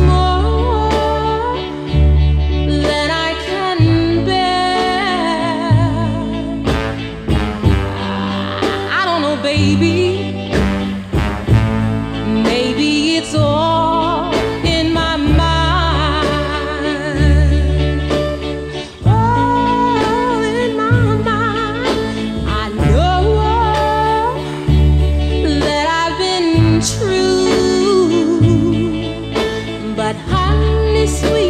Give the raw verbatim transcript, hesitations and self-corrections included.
more than I can bear. I don't know, baby. Maybe it's all in my mind. All in my mind. I know that I've been true, but honey, sweet.